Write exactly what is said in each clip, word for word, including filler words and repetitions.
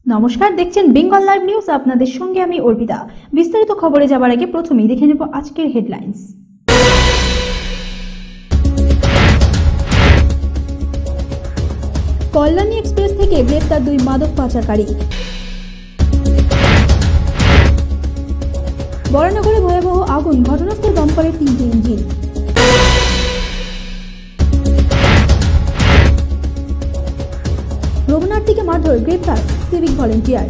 নমস্কার, দেখছেন Bengal live news. আপনাদের সঙ্গে আমি অর্পিতা। বিস্তারিত খবরে যাবার আগে প্রথমেই দেখে নেব আজকের হেডলাইন্স। কল্যাণী এক্সপ্রেস থেকে গ্রেপ্তার দুই মাদক পাচারকারী। বরানগরে ভয়াবহ আগুন, ঘটনাস্থলে দমকলের তিনটি ইঞ্জিন। রঘুনাথটিকে মারধর, গ্রেপ্তার সিভিক ভলেন্টিয়ার।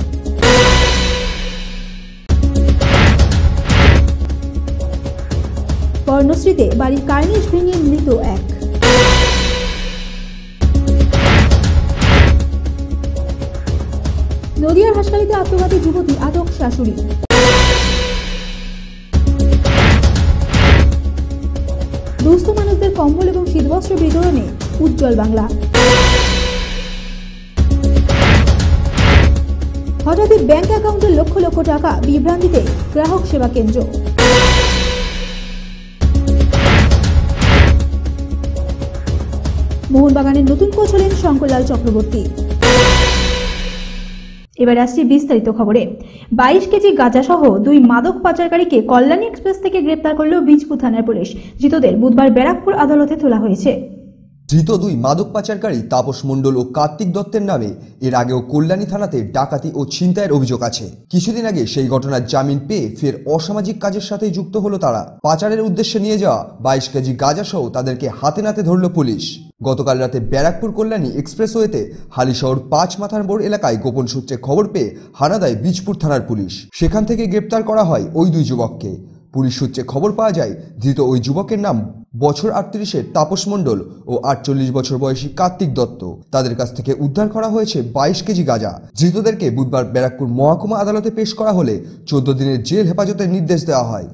কর্ণশ্রীতে বাড়ির কার্নিশ ভেঙে মৃত এক। নদিয়ার হাসখালিতে আত্মঘাতী যুবতী, আটক শাশুড়ি। দুস্থ মানুষদের কম্বল এবং শীতবস্ত্র বিতরণে উজ্জ্বল বাংলা। হঠাৎই ব্যাংক অ্যাকাউন্টে লক্ষ লক্ষ টাকা, বিভ্রান্তিতে গ্রাহক সেবা কেন্দ্র। মোহনবাগানের নতুন কোচ হলেন শঙ্করলাল চক্রবর্তী। এবার আসছি বিস্তারিত খবরে। বাইশ কেজি গাঁজা সহ দুই মাদক পাচারকারীকে কল্যাণী এক্সপ্রেস থেকে গ্রেপ্তার করল বীজপুর থানার পুলিশ। ধৃতদের বুধবার ব্যারাকপুর আদালতে তোলা হয়েছে। ধৃত দুই মাদক পাচারকারী তাপস মণ্ডল ও কার্তিক দত্তের নামে এর আগেও কল্যাণী থানাতে ডাকাতি ও ছিনতাইয়ের অভিযোগ আছে। কিছুদিন আগে সেই ঘটনার জামিন পেয়ে ফের অসামাজিক কাজের সাথে যুক্ত হলো তারা। পাচারের উদ্দেশ্যে নিয়ে যাওয়া বাইশ কেজি গাঁজা সহ তাদেরকে হাতে নাতে ধরল পুলিশ। গতকাল রাতে ব্যারাকপুর কল্যাণী এক্সপ্রেসওয়েতে হালিশহর পাঁচ মাথার মোড় এলাকায় গোপন সূত্রে খবর পেয়ে হানা দেয় বীজপুর থানার পুলিশ। সেখান থেকে গ্রেপ্তার করা হয় ওই দুই যুবককে। পুলিশ সূত্রে খবর পাওয়া যায় ধৃত ওই যুবকের নাম বছর আটত্রিশের তাপস মণ্ডল ও আটচল্লিশ বছর বয়সী কার্তিক দত্ত। তাদের কাছ থেকে উদ্ধার করা হয়েছে বাইশ কেজি গাঁজা। ধৃতদেরকে বুধবার ব্যারাকপুর মহকুমা আদালতে পেশ করা হলে চোদ্দ দিনের জেল হেফাজতের নির্দেশ দেওয়া হয়।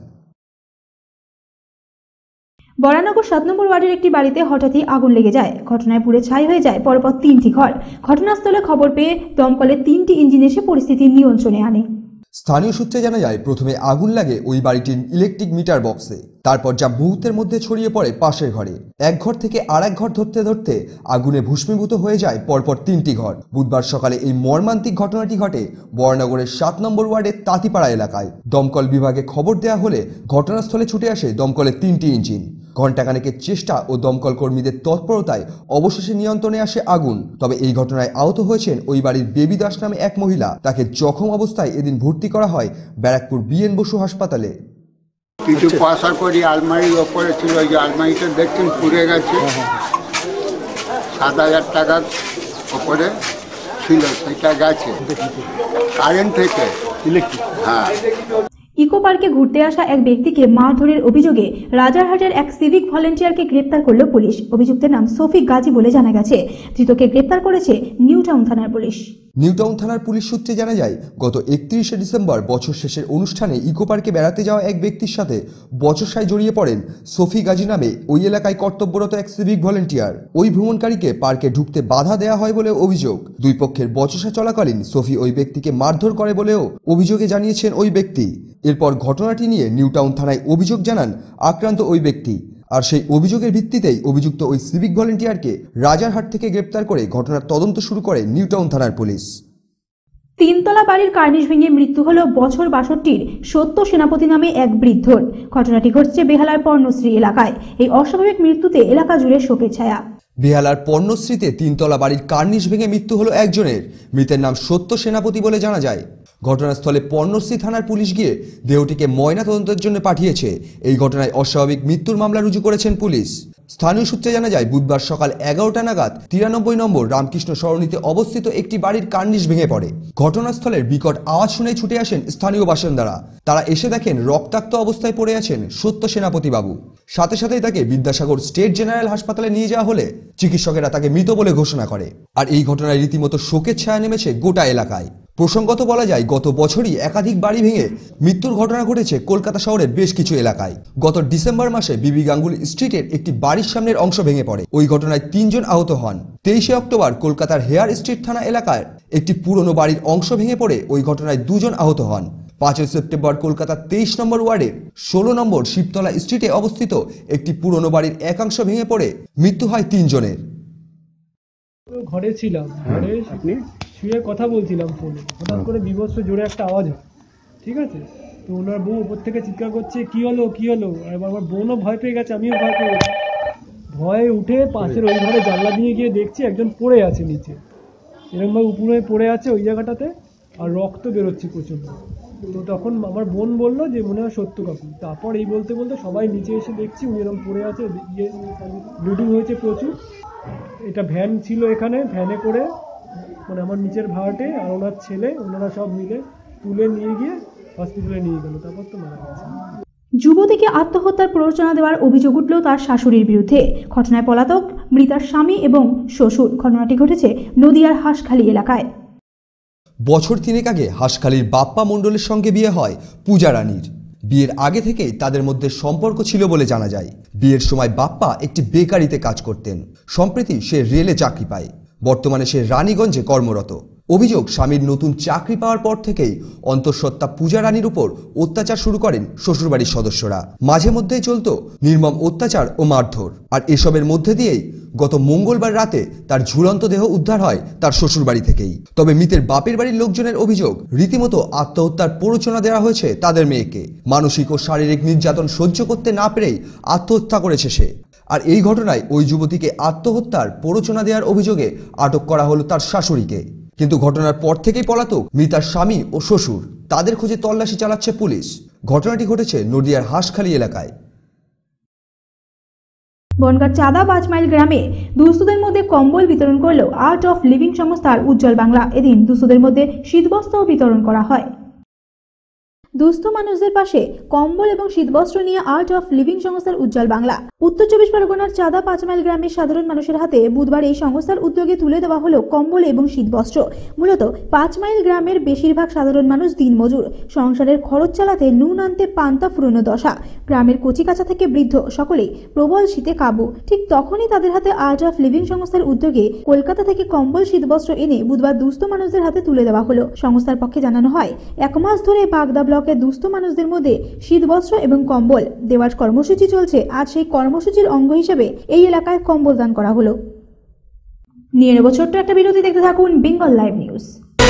বরানগর সাত নম্বর ওয়ার্ডের একটি বাড়িতে হঠাৎই আগুন লেগে যায়। ঘটনায় পুড়ে ছাই হয়ে যায় পরপর তিনটি ঘর। ঘটনাস্থলে খবর পেয়ে দমকলের তিনটি ইঞ্জিন এসে পরিস্থিতি নিয়ন্ত্রণে আনে। স্থানীয় সূত্রে জানা যায় প্রথমে আগুন লাগে ওই বাড়িটির ইলেকট্রিক মিটার বক্সে, তারপর যা মুহূর্তের মধ্যে ছড়িয়ে পড়ে পাশের ঘরে। এক ঘর থেকে আর এক ঘর ধরতে ধরতে আগুনে ভস্মীভূত হয়ে যায় পরপর তিনটি ঘর। বুধবার সকালে এই মর্মান্তিক ঘটনাটি ঘটে বরানগরের সাত নম্বর ওয়ার্ডের তাঁতিপাড়া এলাকায়। দমকল বিভাগে খবর দেওয়া হলে ঘটনাস্থলে ছুটে আসে দমকলের তিনটি ইঞ্জিন। ঘণ্টাখানেকের চেষ্টা ও দমকল কর্মীদের তৎপরতায় অবশেষে নিয়ন্ত্রণে আসে আগুন। তবে এই ঘটনায় আহত হয়েছেন ওই বাড়ির বেবি দাস নামে এক মহিলা। তাকে জখম অবস্থায় এদিন ভর্তি করা হয় ব্যারাকপুর বি এন বসু হাসপাতালে। কিছু পয়সা করি আলমারির ওপরে ছিল, ওই যে আলমারিটা দেখছেন পুড়ে গেছে। সাত হাজার টাকার ওপরে ছিল, সেটা গেছে কারেন্ট থেকে ইলেকট্রিক। হ্যাঁ। ইকো পার্কে ঘুরতে আসা এক ব্যক্তিকে মারধরের অভিযোগে রাজারহাটের এক সিভিক ভলেন্টিয়ারকে গ্রেপ্তার করল পুলিশ। অভিযুক্তের নাম শফিক গাজী বলে জানা গেছে। ধৃতকে গ্রেপ্তার করেছে নিউ টাউন থানার পুলিশ। নিউ টাউন থানার পুলিশ সূত্রে জানা যায় গত একত্রিশে ডিসেম্বর বছর শেষের অনুষ্ঠানে ইকো পার্কে বেড়াতে যাওয়া এক ব্যক্তির সাথে বচসায় জড়িয়ে পড়েন শফি গাজী নামে ওই এলাকায় কর্তব্যরত এক সিভিক ভলেন্টিয়ার। ওই ভ্রমণকারীকে পার্কে ঢুকতে বাধা দেওয়া হয় বলে অভিযোগ। দুই পক্ষের বচসা চলাকালীন শফি ওই ব্যক্তিকে মারধর করে বলেও অভিযোগে জানিয়েছেন ওই ব্যক্তি। এরপর ঘটনাটি নিয়ে নিউ টাউন থানায় অভিযোগ জানান আক্রান্ত ওই ব্যক্তি। আর সেই অভিযোগের ভিত্তিতেই অভিযুক্ত ওই সিভিক ভলেন্টিয়ারকে রাজারহাট থেকে গ্রেপ্তার করে ঘটনার তদন্ত শুরু করে নিউ টাউন থানার পুলিশ। তিনতলা বাড়ির কার্নিশ ভেঙে মৃত্যু হল বছর বাষট্টির সত্য সেনাপতি নামে এক বৃদ্ধর। ঘটনাটি ঘটছে বেহালার পর্ণশ্রী এলাকায়। এই অস্বাভাবিক মৃত্যুতে এলাকা জুড়ে শোকের ছায়া। বেহালার পর্ণশ্রীতে তিনতলা বাড়ির কার্নিশ ভেঙে মৃত্যু হলো একজনের। মৃতের নাম সত্য সেনাপতি বলে জানা যায়। ঘটনাস্থলে পর্ণশ্রী থানার পুলিশ গিয়ে দেহটিকে ময়না তদন্তের জন্য পাঠিয়েছে। এই ঘটনায় অস্বাভাবিক মৃত্যুর মামলা রুজু করেছেন পুলিশ। স্থানীয় সূত্রে জানা যায় বুধবার সকাল এগারোটা নাগাদ তিরানব্বই নম্বর রামকৃষ্ণ সরণিতে অবস্থিত একটি বাড়ির কার্নিশ ভেঙে পড়ে। ঘটনাস্থলের বিকট আওয়াজ শুনে ছুটে আসেন স্থানীয় বাসিন্দারা। তারা এসে দেখেন রক্তাক্ত অবস্থায় পড়ে আছেন সত্য সেনাপতি বাবু। সাথে সাথেই তাকে বিদ্যাসাগর স্টেট জেনারেল হাসপাতালে নিয়ে যাওয়া হলে চিকিৎসকেরা তাকে মৃত বলে ঘোষণা করে। আর এই ঘটনায় রীতিমতো শোকের ছায়া নেমেছে গোটা এলাকায়। প্রসঙ্গত বলা যায় গত বছরই একাধিক বাড়ি ভেঙে মৃত্যুর ঘটনা ঘটেছে কলকাতা শহরের বেশ কিছু এলাকায়। গত ডিসেম্বর মাসে বিবি গাঙ্গুলি স্ট্রিটের একটি বাড়ির সামনের অংশ ভেঙে পড়ে। ওই ঘটনায় তিনজন আহত হন। তেইশে অক্টোবর কলকাতার হেয়ার স্ট্রিট থানা এলাকার একটি পুরনো বাড়ির অংশ ভেঙে পড়ে ওই ঘটনায় দুজন আহত হন। পাঁচই সেপ্টেম্বর কলকাতার তেইশ নম্বর ওয়ার্ডের ষোলো নম্বর শিবতলা স্ট্রিটে অবস্থিত একটি পুরনো বাড়ির একাংশ ভেঙে পড়ে মৃত্যু হয় তিনজনের। ঘরে ছিলাম, ঘরে আপনি শুয়ে কথা বলছিলাম ফোনে, হঠাৎ করে বিভৎস জোরে একটা আওয়াজ হয়, ঠিক আছে? তো ওনার বউ উপর থেকে চিৎকার করছে কি হলো কি হলো, আর আমার বোনও ভয় পেয়ে গেছে, আমিও ভয় পেয়ে গেছি। ভয়ে উঠে পাশের ওই ঘরে জানলা দিয়ে গিয়ে দেখছি একজন পড়ে আছে নিচে, এরকমভাবে উপরে পড়ে আছে ওই জায়গাটাতে, আর রক্ত বেরোচ্ছে প্রচণ্ড। তো তখন আমার বোন বললো যে মনে হয় সত্য কাকু। তারপর এই বলতে বলতে সবাই নিচে এসে দেখছি উনি এরকম পড়ে আছে, ইয়ে ব্লিডিং হয়েছে প্রচুর। এটা ভ্যান ছিল এখানে, ভ্যানে করে মানে আমার নিচের ভাড়াটে আর ওনার ছেলে, ওনারা সব মিলে তুলে নিয়ে গিয়ে হসপিটালে নিয়ে গেল, তারপর তো মারা গেছে। যুবতীকে আত্মহত্যার প্ররোচনা দেওয়ার অভিযোগ উঠল তার শাশুড়ির বিরুদ্ধে। ঘটনায় পলাতক মৃতার স্বামী এবং শ্বশুর। ঘটনাটি ঘটেছে নদিয়ার হাঁসখালী এলাকায়। বছর তিনেক আগে হাঁসখালীর বাপ্পা মণ্ডলের সঙ্গে বিয়ে হয় পূজা রানীর। বিয়ের আগে থেকেই তাদের মধ্যে সম্পর্ক ছিল বলে জানা যায়। বিয়ের সময় বাপ্পা একটি বেকারিতে কাজ করতেন। সম্প্রতি সে রেলে চাকরি পায়। বর্তমানে সে রানীগঞ্জে কর্মরত। অভিযোগ, স্বামীর নতুন চাকরি পাওয়ার পর থেকেই অন্তঃসত্ত্বা পূজা রানীর উপর অত্যাচার শুরু করেন শ্বশুরবাড়ির সদস্যরা। মাঝে মধ্যেই চলত নির্মম অত্যাচার ও মারধর। আর এসবের মধ্যে দিয়েই গত মঙ্গলবার রাতে তার ঝুলন্ত দেহ উদ্ধার হয় তার শ্বশুরবাড়ি থেকেই। তবে মৃতের বাপের বাড়ির লোকজনের অভিযোগ, রীতিমতো আত্মহত্যার প্ররোচনা দেওয়া হয়েছে তাদের মেয়েকে। মানসিক ও শারীরিক নির্যাতন সহ্য করতে না পেরেই আত্মহত্যা করেছে সে। আর এই ঘটনায় ওই যুবতীকে আত্মহত্যার প্ররোচনা দেওয়ার অভিযোগে আটক করা হলো তার শাশুড়িকে। কিন্তু ঘটনার পর থেকেই পলাতক মৃতার স্বামী ও শ্বশুর। তাদের খোঁজে তল্লাশি চালাচ্ছে পুলিশ। ঘটনাটি ঘটেছে নদিয়ার হাঁসখালী এলাকায়। বনগাঁর চাঁদা পাঁচ মাইল গ্রামে দুস্থদের মধ্যে কম্বল বিতরণ করল আর্ট অফ লিভিং সংস্থার উজ্জ্বল বাংলা। এদিন দুস্থদের মধ্যে শীতবস্ত্র বিতরণ করা হয়। দুস্থ মানুষদের পাশে কম্বল এবং শীতবস্ত্র নিয়ে আর্ট অফ লিভিং সংস্থার উজ্জ্বল বাংলা। উত্তর চব্বিশ পরগনার চাঁদা পাঁচ মাইল গ্রামের সাধারণ মানুষের হাতে বুধবার এই সংস্থার উদ্যোগে তুলে দেওয়া হলো কম্বল এবং শীতবস্ত্র। মূলত পাঁচ মাইল গ্রামের বেশিরভাগ সাধারণ মানুষ দিনমজুর। সংসারের খরচ চালাতে নুন আনতে পান্তা ফুরোনো দশা। গ্রামের কচিকাঁচা থেকে বৃদ্ধ সকলেই প্রবল শীতে কাবু। ঠিক তখনই তাদের হাতে আর্ট অফ লিভিং সংস্থার উদ্যোগে কলকাতা থেকে কম্বল শীতবস্ত্র এনে বুধবার দুস্থ মানুষদের হাতে তুলে দেওয়া হলো। সংস্থার পক্ষে জানানো হয়, এক মাস ধরে বাগদা ব্লক দুস্থ মানুষদের মধ্যে শীতবস্ত্র এবং কম্বল দেওয়ার কর্মসূচি চলছে। আজ সেই কর্মসূচির অঙ্গ হিসেবে এই এলাকায় কম্বল দান করা হলো। নিয়ে নেব ছোট্ট একটা বিরতি, দেখতে থাকুন বেঙ্গল লাইভ নিউজ।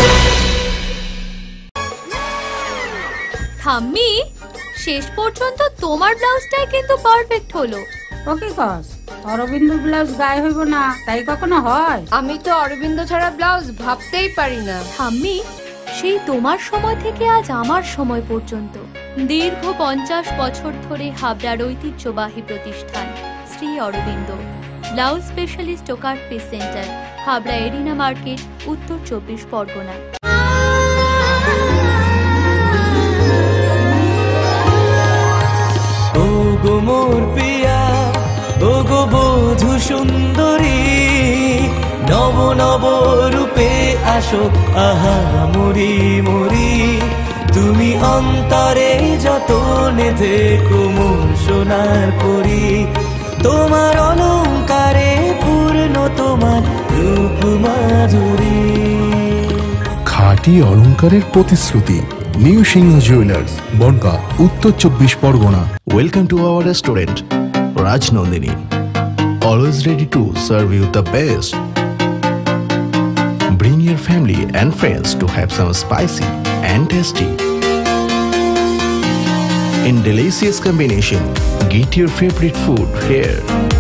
ঠাম্মি, শেষ পর্যন্ত তোমার ব্লাউজটাই কিন্তু পারফেক্ট হলো। ওকে কস অরবিন্দ ব্লাউজ গায়ে হইব না তাই কখনো হয়? আমি তো অরবিন্দ ছাড়া ব্লাউজ ভাবতেই পারি না। ঠাম্মি, সেই তোমার সময় থেকে আজ আমার সময় পর্যন্ত দীর্ঘ পঞ্চাশ বছর ধরে হাবড়ার ঐতিহ্যবাহী প্রতিষ্ঠান শ্রী অরবিন্দ ব্লাউজ স্পেশালিস্ট ও cut piece centre, Habra arena market, উত্তর চব্বিশ পরগনা। ও গো মোর পিয়া, ও গো বধূ সুন্দরী, নব নব রূপে আসো আহা মরি মরি, তুমি অন্তরে যতনে থেকো মোর সোনার পরি, তোমার অলংকারে পূর্ণ তোমার রূপ মাধুরী। খাঁটি অলংকারের প্রতিশ্রুতি নিউ সিংহ জুয়েলার্স, বনগাঁ, উত্তর চব্বিশ Pargana. Welcome to our restaurant, Raj Nandini. Always ready to serve you the best. Bring your family and friends to have some spicy and tasty. In delicious combination, get your favorite food here.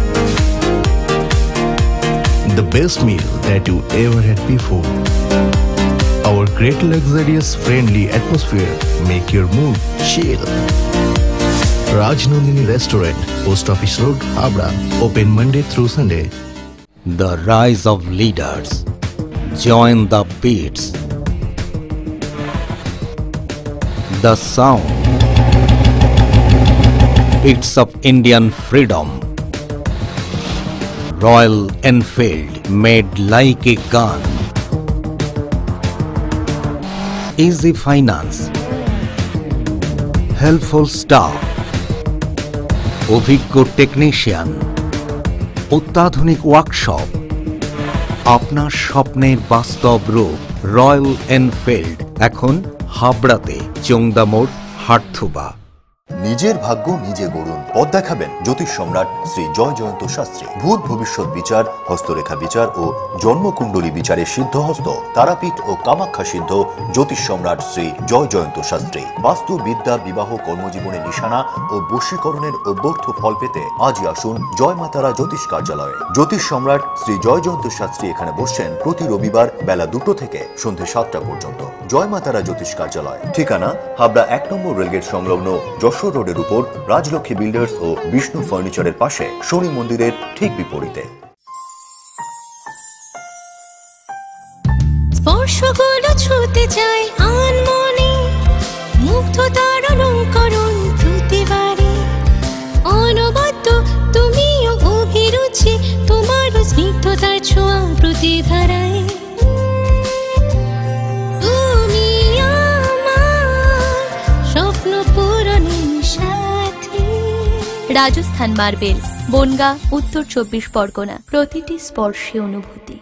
The best meal that you ever had before. Our great luxurious friendly atmosphere make your mood chill. Raj Nandini Restaurant, Post Office Road, Habra. Open Monday through Sunday. The rise of leaders. Join the beats. The sound. It's of Indian freedom. Royal Enfield, made like a gun. Easy finance. Helpful staff. অভিজ্ঞ technician, অত্যাধুনিক workshop, আপনার স্বপ্নের বাস্তব রূপ। Royal Enfield এখন হাবড়াতে, চোংদা মোড়, হাটথুবা। নিজের ভাগ্য নিজে গড়ুন। পথ দেখাবেন জ্যোতিষ সম্রাট শ্রী জয় জয়ন্ত শাস্ত্রী। ভূত ভবিষ্যৎ বিচার, হস্তরেখা বিচার ও জন্মকুণ্ডলী বিচারে সিদ্ধহস্ত, তারাপীঠ ও কামাখ্যা সিদ্ধ জ্যোতিষ সম্রাট শ্রী জয় জয়ন্ত শাস্ত্রী। বাস্তু বিদ্যা, বিবাহ, কর্মজীবনে নিশানা ও বশীকরণের অব্যর্থ ফল পেতে আজই আসুন জয় মাতারা জ্যোতিষ কার্যালয়ে। জ্যোতিষ সম্রাট শ্রী জয় জয়ন্ত শাস্ত্রী এখানে বসছেন প্রতি রবিবার বেলা দুটো থেকে সন্ধ্যে সাতটা পর্যন্ত। জয় মাতারা জ্যোতিষ কার্যালয়, ঠিকানা হাবড়া এক নম্বর রেলগেট সংলগ্ন যশোর রোডের উপর, রাজলক্ষ্মী বিল্ডার্স ও বিষ্ণু ফার্নিচারের পাশে, শনি মন্দিরের ঠিক বিপরীতে। স্পর্শগুলো ছুঁতে চাই আনমনে, মুগ্ধতার অলঙ্করণ প্রতিবারে, অনবদ্য তুমিও অভিরুচি, তোমার স্নিগ্ধতার ছোঁয়া প্রতিধারায়। তুমি আমার স্বপ্ন পূরণের সাথী। রাজস্থান মার্বেল, বনগা, উত্তর চব্বিশ পরগনা। প্রতিটি স্পর্শে অনুভূতি।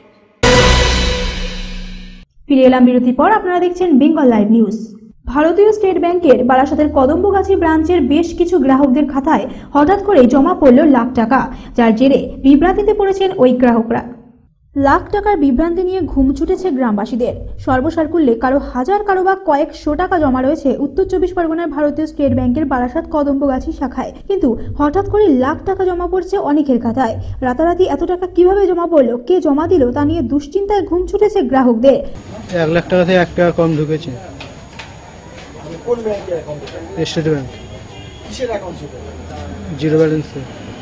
ফিরে এলাম বিরতির পর। আপনারা দেখছেন বেঙ্গল লাইভ নিউজ। ভারতীয় স্টেট ব্যাংকের বারাসতের কদম্বগাছি ব্রাঞ্চের বেশ কিছু গ্রাহকদের খাতায় হঠাৎ করে জমা পড়ল লাখ টাকা, যার জেরে বিভ্রান্তিতে পড়েছেন ওই গ্রাহকরা। লাখ টাকার বিভ্রান্তি নিয়ে ঘুম ছুটেছে গ্রামবাসীদের। সর্বসাকুল্যে কারো হাজার, কারো বা কয়েকশো টাকা জমা রয়েছে উত্তর চব্বিশ পরগনার ভারতীয় স্টেট ব্যাংকের বারাসত কদম্বগাছি শাখায়, কিন্তু হঠাৎ করে লাখ টাকা জমা পড়ছে অনেকের খাতায়। রাতারাতি এত টাকা কিভাবে জমা পড়লো, কে জমা দিল, তা নিয়ে দুশ্চিন্তায় ঘুম ছুটেছে গ্রাহকদের। এক লাখ টাকা থেকে এক টাকা কম ঢুকেছে। State bank. জিরো ব্যালেন্সে।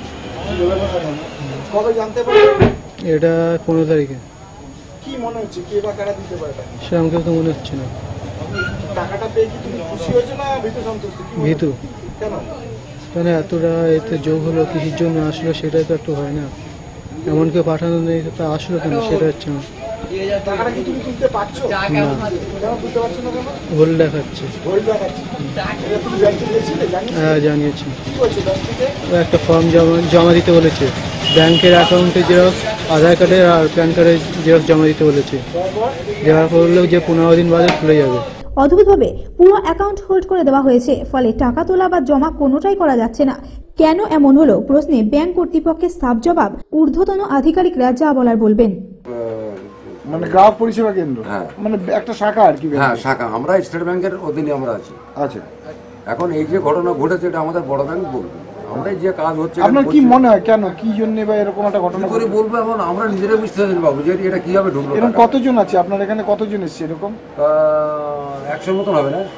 কবে জানতে পারবেন? এটা পনেরো তারিখে। কি মনে হচ্ছে, কে বা কারা দিতে পারে? সেরকম কেউ তো মনে হচ্ছে না। টাকাটা পেয়ে কি তুমি খুশি হয়েছো না ভীতু সন্তুষ্ট? ভীতু। কেন? কেন এতটা এতে যোগ হলো, কিসের জন্য আসলো সেটাই তো একটু হয় না। এমন কেউ পাঠানো নেই, তা আসলো কেন সেটা হচ্ছে না। টাকাটা কি তুমি তুলতে পারছো? না। কেন তুলতে পারছো না? কেন? ভুল দেখাচ্ছে। ভুল দেখাচ্ছে। এটা তুমি ব্যাংকে গেছিলে? হ্যাঁ জানিয়েছি। কি বলছো ব্যাংক থেকে? একটা ফর্ম জমা জমা দিতে বলেছে। ব্যাংকের অ্যাকাউন্টে জেরক্স, আধার কার্ডের আর প্যান কার্ডের জেরক্স জমা দিতে বলেছে। দেওয়ার পর হলেও যে পনেরো দিন বাদে খুলে যাবে। অদ্ভুতভাবে পুরো অ্যাকাউন্ট হোল্ড করে দেওয়া হয়েছে, ফলে টাকা তোলা বা জমা কোনোটাই করা যাচ্ছে না। কেন এমন হলো প্রশ্নে ব্যাংক কর্তৃপক্ষের সাফ জবাব, ঊর্ধ্বতন আধিকারিকরা যা বলার বলবেন। মানে গ্রাহক পরিষেবা কেন্দ্র, মানে একটা শাখা আর কি। হ্যাঁ শাখা, আমরা স্টেট ব্যাংকের অধীনে আমরা আছি। আচ্ছা, এখন এই যে ঘটনা ঘটেছে এটা আমাদের বড় ব্যাংক বলবে। আমরা যে কাজ হচ্ছে, আপনার কি মনে হয় কেন, কি জন্য বা এরকম একটা ঘটনা করে বলবো? এখন আমরা নিজেরাই বুঝতে পারছি বাবু যে এটা কিভাবে ঢুকলো। এরকম কতজন আছে আপনার এখানে, কতজন এসছে এরকম? একশোর মতন হবে না?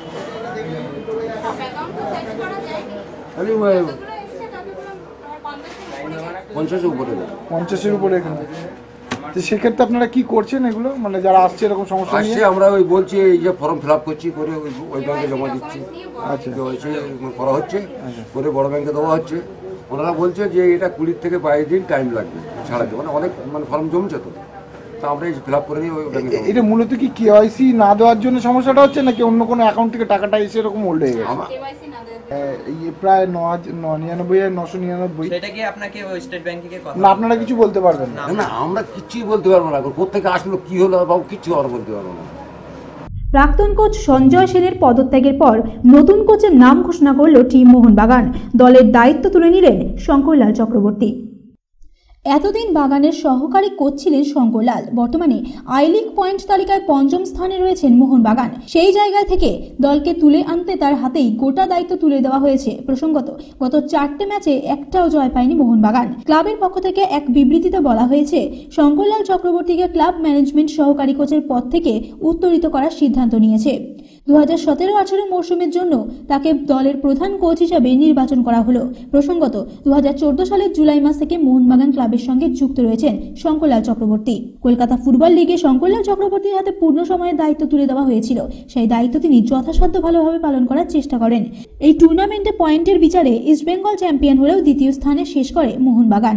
পঞ্চাশের উপরে। পঞ্চাশের উপরে এখানে। তো সেক্ষেত্রে আপনারা কি করছেন এগুলো, মানে যারা আসছে এরকম সমস্যা নিয়ে? আসছে আমরা ওই বলছি এই যে ফর্ম ফিল আপ করছি, করে ওই ব্যাংকে জমা দিচ্ছি। আচ্ছা, হয়েছে করা হচ্ছে, করে বড় ব্যাংকে দেওয়া হচ্ছে। ওনারা বলছে যে এটা কুড়ি থেকে বাইশ দিন টাইম লাগবে ছাড়াতে, মানে অনেক মানে ফর্ম জমছে তো, তা আমরা এই ফিল আপ করে নিই ওই ব্যাংকে। এটা মূলত কি কেওয়াইসি না দেওয়ার জন্য সমস্যাটা হচ্ছে, নাকি অন্য কোনো অ্যাকাউন্ট থেকে টাকাটা এসে এরকম হোল্ড হয়ে গেছে? প্রায় নিরানব্বই হাজার নশো নিরানব্বই। না আপনারা কিছু বলতে পারবেন না? না আমরা কিছুই বলতে পারবো না, কোথেকে আসলো কি হলো বাবু কিচ্ছু আর বলতে পারবো না। প্রাক্তন কোচ সঞ্জয় সেনের পদত্যাগের পর নতুন কোচের নাম ঘোষণা করল টিম মোহনবাগান। দলের দায়িত্ব তুলে নিলেন শঙ্করলাল চক্রবর্তী। এতদিন বাগানের সহকারী কোচ ছিলেন শঙ্করলাল। বর্তমানে আই লিগ পয়েন্ট তালিকায় পঞ্চম স্থানে রয়েছেন মোহনবাগান। সেই জায়গা থেকে দলকে তুলে আনতে তার হাতেই গোটা দায়িত্ব তুলে দেওয়া হয়েছে। প্রসঙ্গত, গত চারটে ম্যাচে একটাও জয় পায়নি মোহনবাগান। ক্লাবের পক্ষ থেকে এক বিবৃতিতে বলা হয়েছে, শঙ্করলাল চক্রবর্তীকে ক্লাব ম্যানেজমেন্ট সহকারী কোচের পদ থেকে উত্তরিত করার সিদ্ধান্ত নিয়েছে। দু হাজার সতেরো আঠারো মৌসুমের জন্য তাকে দলের প্রধান কোচ হিসেবে নির্বাচন করা হলো। প্রসঙ্গত, দু হাজার চোদ্দ সালের জুলাই মাস থেকে মোহনবাগান ক্লাবের সঙ্গে যুক্ত রয়েছেন শঙ্করলাল চক্রবর্তী। কলকাতা ফুটবল লিগে শঙ্করলাল চক্রবর্তীর হাতে পূর্ণ সময়ের দায়িত্ব তুলে দেওয়া হয়েছিল। সেই দায়িত্ব তিনি যথাসাধ্য ভালোভাবে পালন করার চেষ্টা করেন। এই টুর্নামেন্টে পয়েন্টের বিচারে ইস্টবেঙ্গল চ্যাম্পিয়ন হলেও দ্বিতীয় স্থানে শেষ করে মোহনবাগান।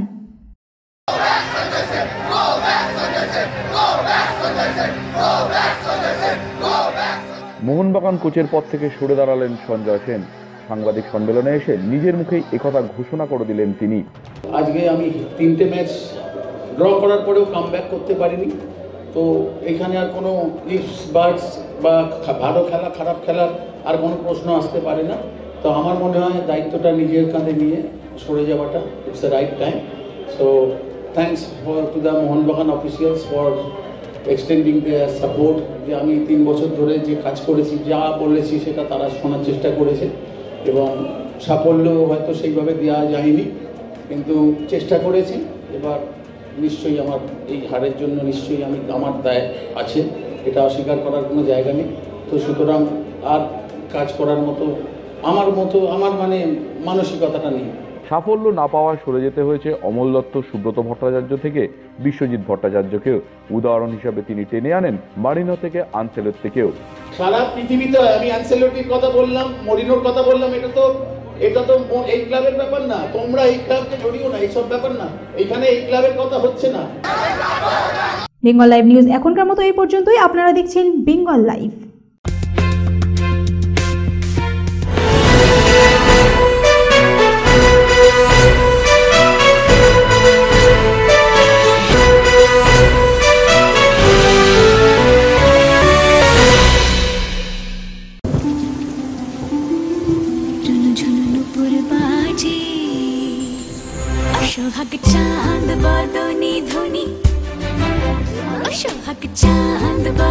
মোহনবাগান কোচের পদ থেকে সরে দাঁড়ালেন সঞ্জয় সেন। সাংবাদিক সম্মেলনে এসে নিজের মুখেই একথা ঘোষণা করে দিলেন তিনি। আজকে আমি তিনটে ম্যাচ ড্র করার পরেও কাম ব্যাক করতে পারিনি, তো এখানে আর কোনো ইফস বার্ডস বা ভালো খেলা খারাপ খেলার আর কোনো প্রশ্ন আসতে পারে না। তো আমার মনে হয় দায়িত্বটা নিজের কাঁধে নিয়ে সরে যাওয়াটা it's the right time. So thanks for to the Mohun Bagan officials for extending their support, যে আমি তিন বছর ধরে যে কাজ করেছি, যা বলেছি সেটা তারা শোনার চেষ্টা করেছে এবং সাফল্য হয়তো সেইভাবে দেওয়া যায়নি, কিন্তু চেষ্টা করেছি। এবার নিশ্চয়ই আমার এই হারের জন্য নিশ্চয়ই আমি আমার দায় আছে, এটা অস্বীকার করার কোনো জায়গা নেই। তো সুতরাং আর কাজ করার মতো আমার মতো আমার মানে মানসিকতাটা নেই। সাফল্য না পাওয়ায় সরে যেতে হয়েছে অমল দত্ত, সুব্রত ভট্টাচার্য থেকে বিশ্বজিৎ ভট্টাচার্যকেও। উদাহরণ হিসাবে তিনি টেনে আনেন মারিনো থেকে আনসেলত্তিকেও। সারা পৃথিবীতে আমি আনসেলত্তির কথা বললাম, মরিনোর কথা বললাম, এটা তো এটা তো এই ক্লাবের ব্যাপার না, তোমরা এই ক্লাবকে জড়িও না, এইসব ব্যাপার না, এখানে এই ক্লাবের কথা হচ্ছে না। বেঙ্গল লাইভ নিউজ এখনকার মতো এই পর্যন্তই। আপনারা দেখছেন বেঙ্গল লাইভ। সোহাগ চাঁদ বদনী ধনী, সোহাগ চাঁদ